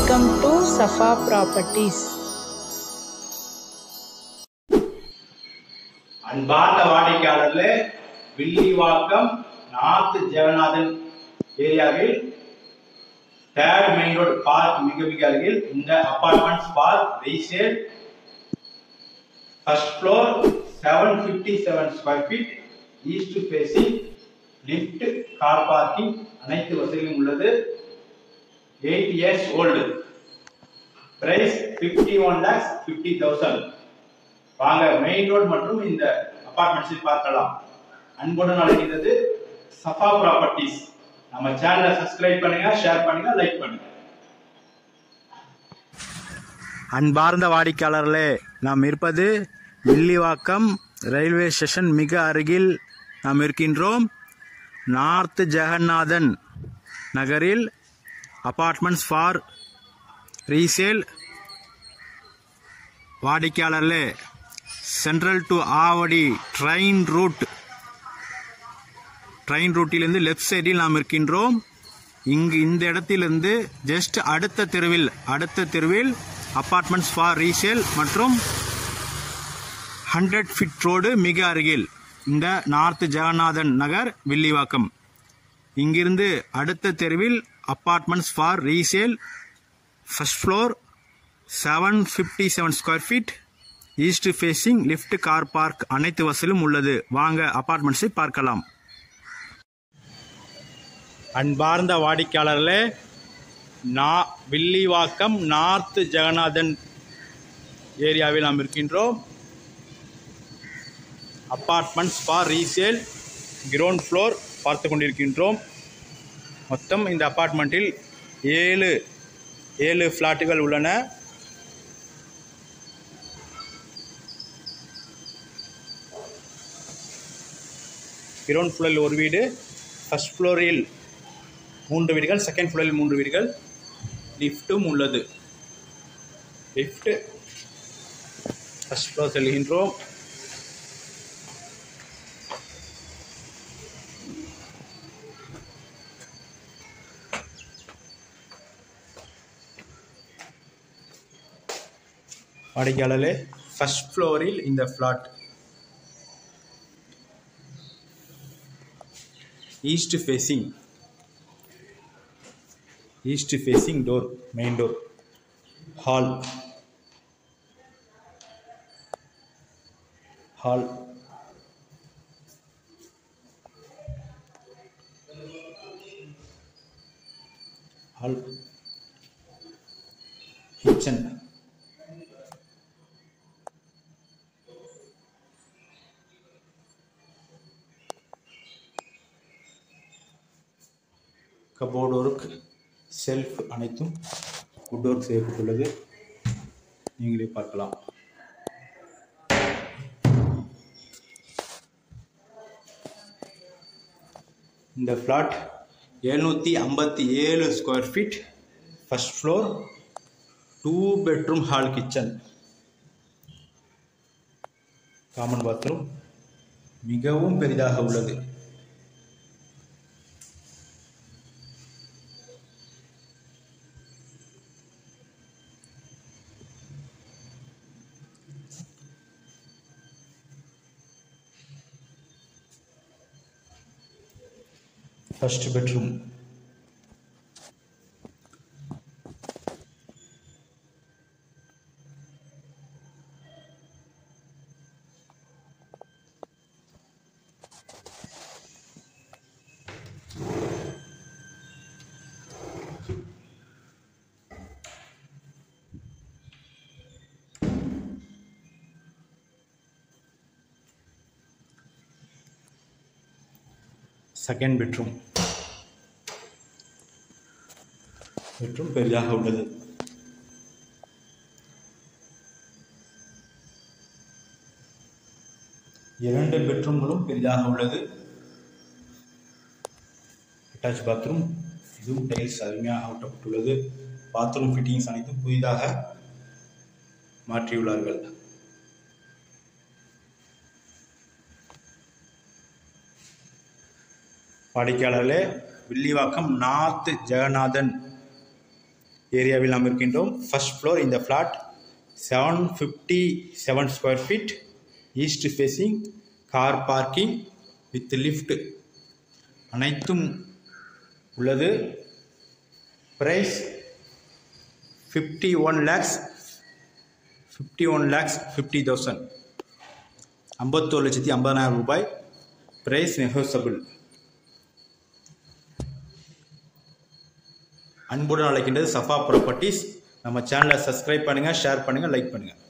Welcome to Safa Properties. அன்பார்ந்த வாடிக்கையாளர்களே, Villivakkam north Jeganathan ஏரியாவில் தேர்ட் மெயின் ரோடு பார்க் மிக அருகில் இந்த apartments for resale. First floor 757 square feet, east facing, lift, car parking அனைத்து வசதிகளும் உள்ளது. 8 years old. பிரைஸ் 51,50,000. வாங்க மெயின் ரோடு மற்றும் இந்த அபார்ட்மெண்ட்ஸில் பார்க்கலாம். அன்புடன் அழைக்கிறது சஃபா ப்ராப்பர்ட்டிஸ். நம்ம சேனலை சப்ஸ்கிரைப் பண்ணுங்க, ஷேர் பண்ணுங்க, லைக் பண்ணுங்க. அன்பார்ந்த வாடிக்கையாளர்களே, நாம் இருப்பது வில்லிவாக்கம் ரயில்வே ஸ்டேஷன் மிக அருகில் நாம் இருக்கின்றோம். நார்த் ஜெகநாதன் நகரில் அபார்ட்மெண்ட்ஸ் ஃபார் ரீசேல். வாடிக்கையாளர்களே, சென்ட்ரல் டு ஆவடி ட்ரெயின் ரூட்டிலிருந்து லெஃப்ட் சைடில் நாம் இருக்கின்றோம். இங்கு இந்த இடத்திலிருந்து ஜஸ்ட் அடுத்த தெருவில் அபார்ட்மெண்ட்ஸ் ஃபார் ரீசேல் மற்றும் 100 feet ரோடு மிக அருகில் இந்த நார்த் ஜெகநாதன் நகர் வில்லிவாக்கம். இங்கிருந்து அடுத்த தெருவில் apartments for resale, first floor 757 square feet, east facing, lift, car park அனைத்து வசதியும் உள்ளது. வாங்க அபார்ட்மெண்ட்ஸை பார்க்கலாம். அன்பார்ந்த வாடிக்கையாளர்களே, வில்லிவாக்கம் நார்த் ஜெகநாதன் ஏரியாவில் நாம் இருக்கின்றோம். Apartments for resale ground floor பார்த்து கொண்டிருக்கின்றோம். மொத்தம் இந்த அபார்ட்மெண்ட்டில் 7 ஃப்ளாட்டுகள் உள்ளன. கிரவுண்ட் ஃப்ளோரில் ஒரு வீடு, ஃபர்ஸ்ட் ஃப்ளோரில் 3 வீடுகள், செகண்ட் ஃப்ளோரில் 3 வீடுகள், லிஃப்ட்டும் உள்ளது. லிஃப்ட் ஃபர்ஸ்ட் ஃப்ளோர் செல்கின்றோம். வாடிக்கையாளர்களே, ஃபர்ஸ்ட் ஃப்ளோரில் இந்த flat east facing door, main door, hall kitchen, cupboard work, shelf அனைத்தும் வுட் ஒர்க் செய்யப்பட்டுள்ளது. நீங்களே பார்க்கலாம். இந்த flat 757 square feet, first floor, 2 bedroom hall, kitchen, common bathroom மிகவும் பெரிதாக உள்ளது. ஃபர்ஸ்ட் பெட்ரூம், செகண்ட் பெட்ரூம் பெரிதாக உள்ளது. இரண்டு பெட்ரூம்களும் பெரிதாக உள்ளது. அட்டாச் பாத்ரூம், இதுவும் டைல்ஸ் அருமையாக ஒட்டப்பட்டுள்ளது. பாத்ரூம் ஃபிட்டிங்ஸ் அனைத்தும் புதிதாக மாற்றியுள்ளார்கள். வாடிக்கையாளர்களே, வில்லிவாக்கம் நார்த் ஜெகநாதன் ஏரியாவில் நாம் இருக்கின்றோம். First floor. இந்த flat 757 square feet, east facing, car parking with lift அனைத்தும் உள்ளது. பிரைஸ் 51,50,000 51,50,000 ரூபாய். Price negotiable. அன்புடன் அழைக்கின்றது சஃபா ப்ராப்பர்ட்டிஸ். நம்ம சேனலை சப்ஸ்கிரைப் பண்ணுங்கள், ஷேர் பண்ணுங்கள், லைக் பண்ணுங்கள்.